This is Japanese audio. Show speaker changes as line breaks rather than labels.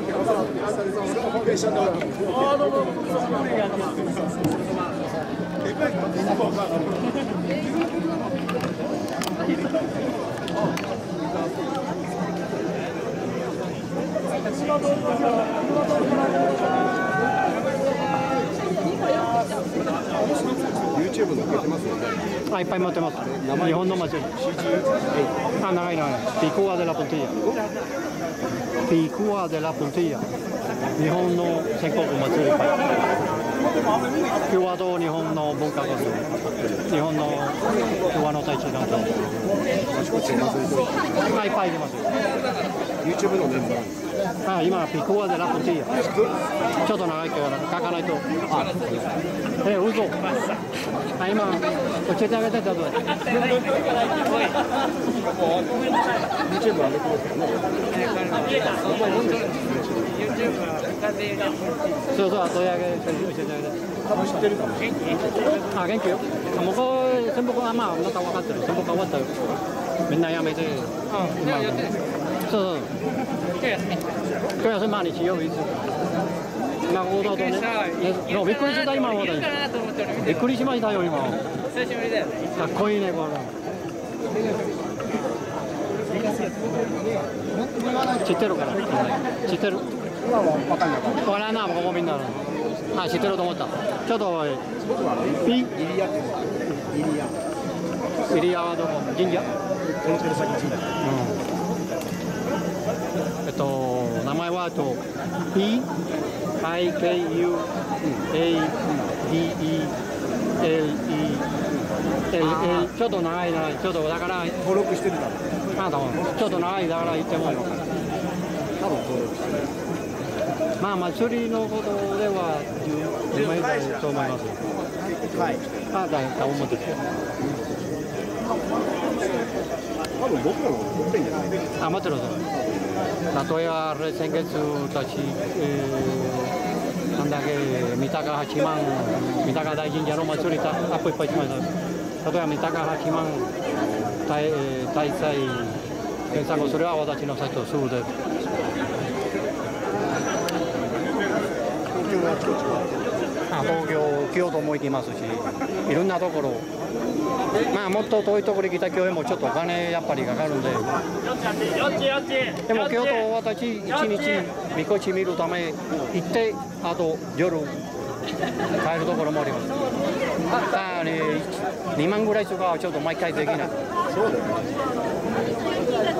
YouTube 載っけてますよね。
いっぱい持ってます。日本の祭り。あ、長い長い。ピコアデラポンティア。ピコアデラポンティア。日本の全国祭り。共和と日本の文化活動。日本の共和の大地団体。あ、いっぱいいますよ。
YouTube のメンバー。
あ、今ピコアデラポンティア。ちょっと長いから書かないと。嘘。あ、今教えてあげてたぞ。YouTube
上げてますよね。
そうそう、後であげて教えてあげて。
多分知ってるかもしれない。
あ、元気よ。もうこれ全部まあまた分かってる。全部終わったよ。みんなやめて。そうそう。今日休み毎日曜日。なるほどね。びっくりした今まで。びっくりしましたよ今。
久しぶりだよね。
かっこいいねこれ。知ってるから。知ってる。
今は分かんなかった。
分からんな、ここみんな。あ、知ってると思った。ちょっとピ
イリアってイリア。
イリアはどこ？神社？
この手の先神社。
名前はPIKUADELE ちょっと長いな、ちょっとだから
登録してるだろう。
ちょっと長いだから言っても
多分登録してる。
まあ祭りのことでは有名だと思います。
はい。
あ、だと思ってる。
多分僕らの持ってんじゃないですか。
あ、待ってください。例えば先月たち、なんだっけ、三鷹八幡、三鷹大神社の祭りアップいっぱいしました。例えば三鷹八幡大祭検索すれば私のサイトすぐで。東京、京都も行きますし、いろんなところ。まあもっと遠いところに来た共演もちょっとお金やっぱりかかるんで。でも京都私一日みこし見るため行ってあと夜帰るところもあります。2万ぐらいとかはちょっと毎回できない。
そうだよね。